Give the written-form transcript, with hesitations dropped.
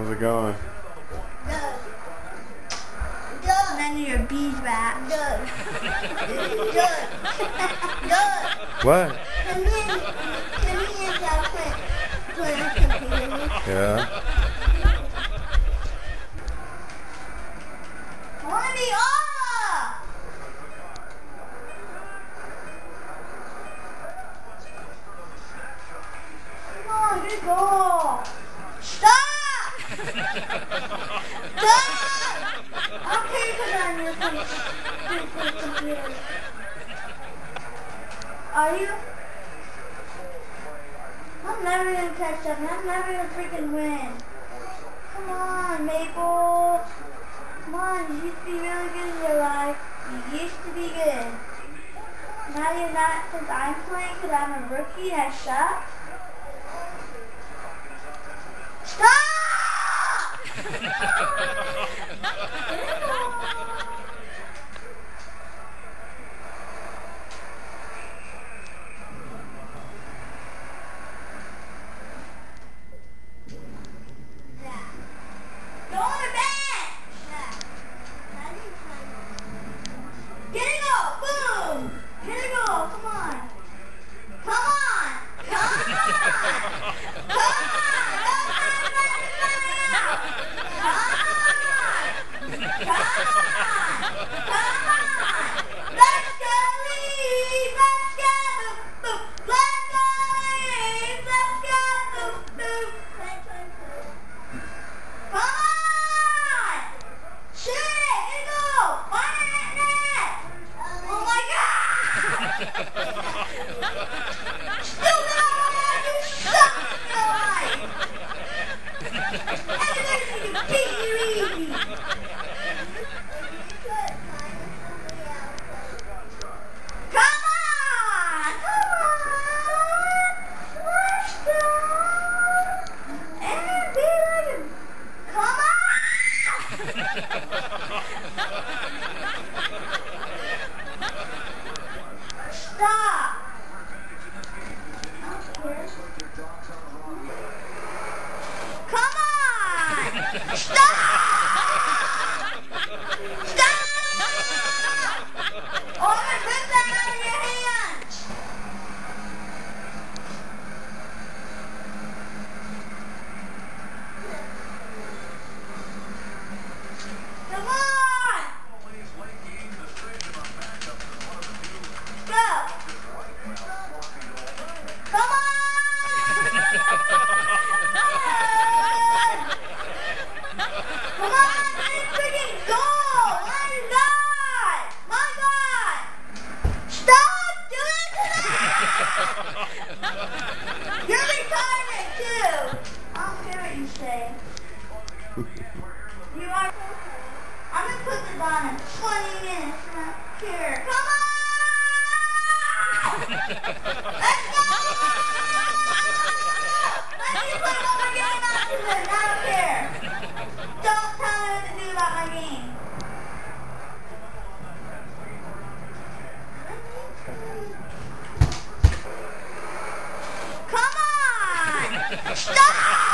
How's it going? Good. Good. None of your beeswax. Good. Good. Good. What? Come in, plant computer. Yeah. I want to be off! Come on, good goal. Stop! Stop! I'll put on your computer. Are you? I'm never gonna catch up. I'm never gonna freaking win. Come on, Maple. Come on, you used to be really good in your life. You used to be good. Now you're not because I'm playing because I'm a rookie and I suck. Go on the bench! Get it go! Boom! Get it go! Come on! Come on! Come on! Come on! Come on! Let's go leave! Let's go! Let's go leave! Let's go! Come on! Shoot it! Here you go! Fire it net! Oh my God! Still not! You suck in your life! Everybody's gonna beat you easy! Come on! Come on! Let's go! And be like a... Come on! Stop! Come on! Stop! Stop! Oh, I'm gonna rip that out of your hands! Come on! Go! Come on! Come on, freaking goal! My God! My God! Stop doing that! You're retarded too! I don't care what you say. You are... I'm gonna put this on in 20 minutes. I don't care. Come on! Let's go! Let me put all my game on to this. I don't care. Don't tell me what to do about my game. Come on! Stop!